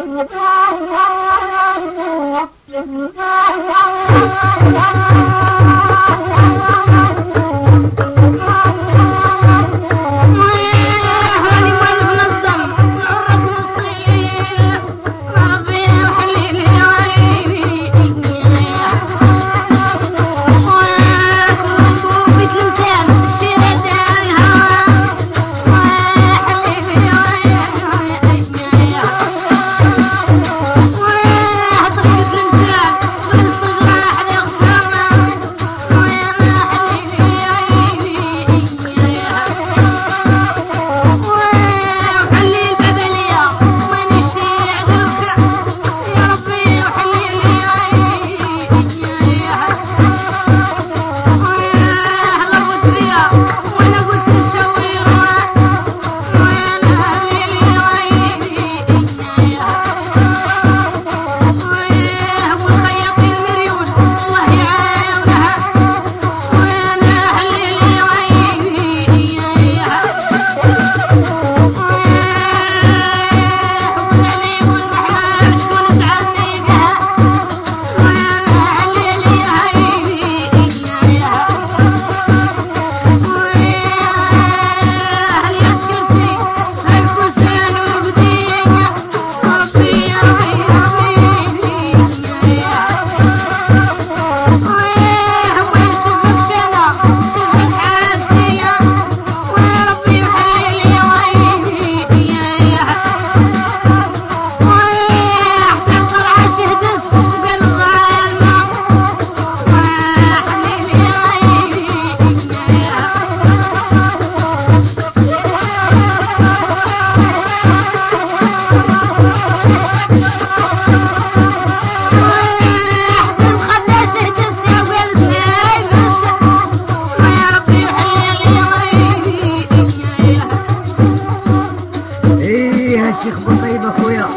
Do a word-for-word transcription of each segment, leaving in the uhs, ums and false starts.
الشيخ بطيب اخويا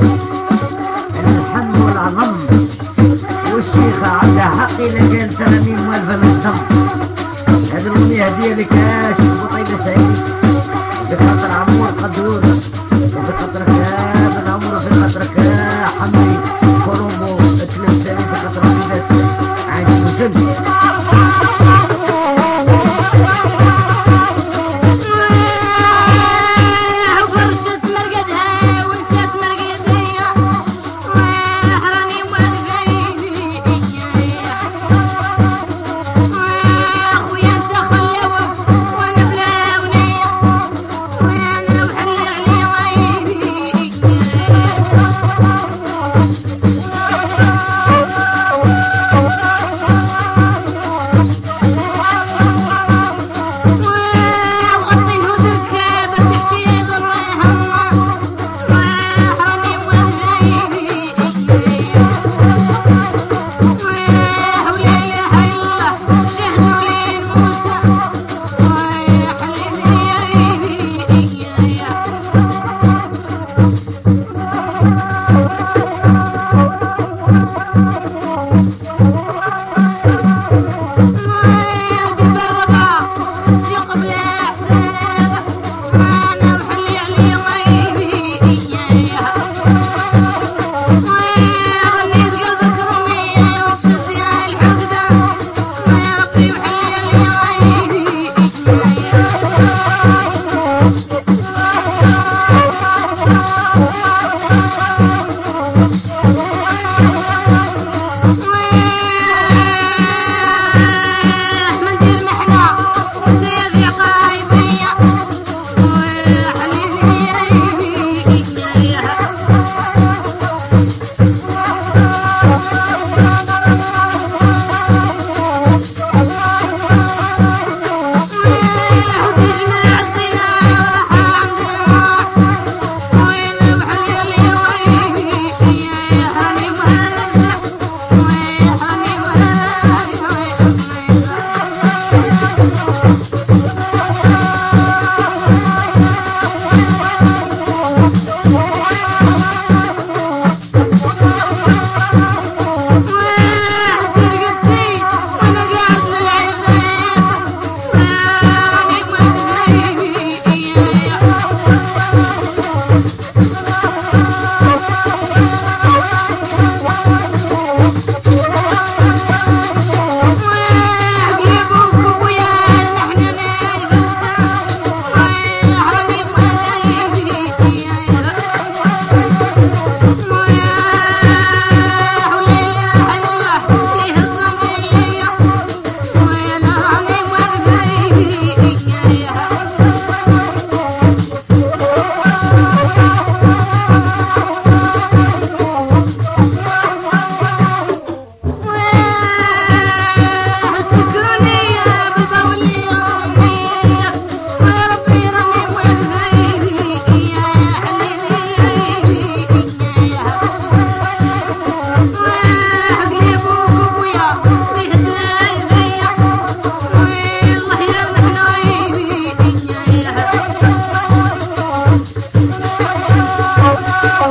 الحم والعظم والشيخة عندها حق الا كان تراني موالفة مصدم. هذه الاغنية هدية لك يا شيخ بطيب سعيد بخاطر عمور قدور وبخاطرك يا بن عمر وبخاطرك يا حمي كرومبو التلمساني بخاطر وليدات عادي وجن. Yeah.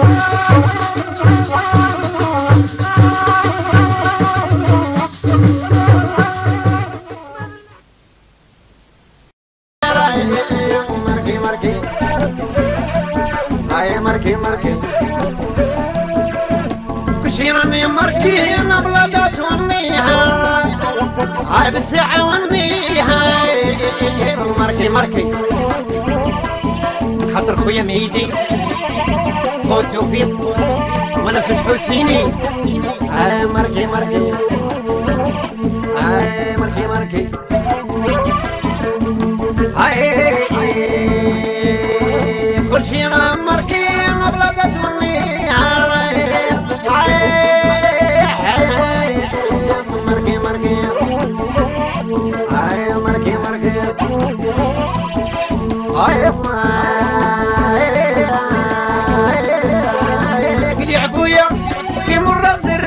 مركي مركي كشيرني مركي نبلدت ونيها هاي بالساعة ونيها مركي مركي خاطر خويا مهيدي خو توفيق وناس الحسيني هاي مركي مركي هاي مركي مركي هاي كل شي مركي مبلغت مني هاي مركي مركي هاي مركي مركي هاي قلي عبويا كي مر الزر